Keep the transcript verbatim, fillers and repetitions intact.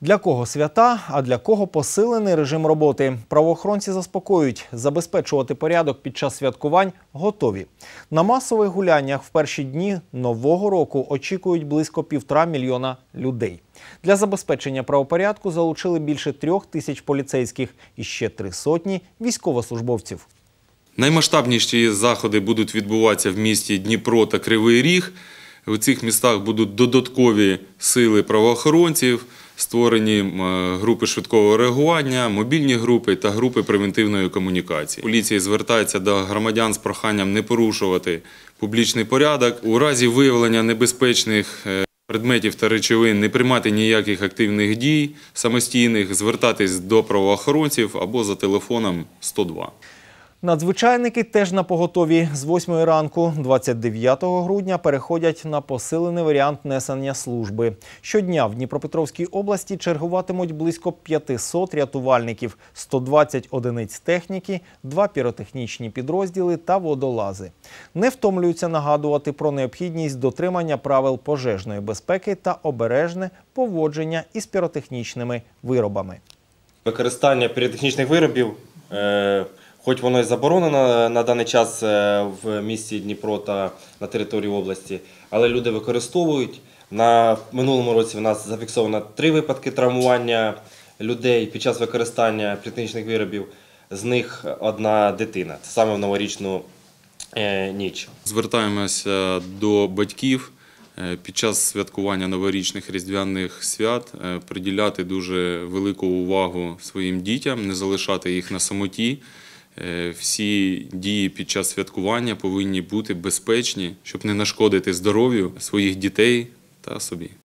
Для кого свята, а для кого посилений режим роботи? Правоохоронці заспокоюють, забезпечувати порядок під час святкувань готові. На масових гуляннях в перші дні Нового року очікують близько півтора мільйона людей. Для забезпечення правопорядку залучили більше трьох тисяч поліцейських і ще три сотні військовослужбовців. Наймасштабніші заходи будуть відбуватися в місті Дніпро та Кривий Ріг. У цих містах будуть додаткові сили правоохоронців, створені групи швидкого реагування, мобільні групи та групи превентивної комунікації. Поліція звертається до громадян з проханням не порушувати публічний порядок. У разі виявлення небезпечних предметів та речовин не приймати ніяких активних дій самостійних, звертатись до правоохоронців або за телефоном сто два. Надзвичайники теж напоготові. З восьмої ранку двадцять дев'ятого грудня переходять на посилений варіант несення служби. Щодня в Дніпропетровській області чергуватимуть близько п'ятисот рятувальників, сто двадцять одиниць техніки, два піротехнічні підрозділи та водолази. Не втомлюються нагадувати про необхідність дотримання правил пожежної безпеки та обережне поводження із піротехнічними виробами. Використання піротехнічних виробів е Хоч воно і заборонено на даний час в місті Дніпро та на території області, але люди використовують. На минулому році в нас зафіксовано три випадки травмування людей під час використання піротехнічних виробів. З них одна дитина, це саме в новорічну ніч. Звертаємося до батьків під час святкування новорічних різдвяних свят приділяти дуже велику увагу своїм дітям, не залишати їх на самоті. Всі дії під час святкування повинні бути безпечні, щоб не нашкодити здоров'ю своїх дітей та собі.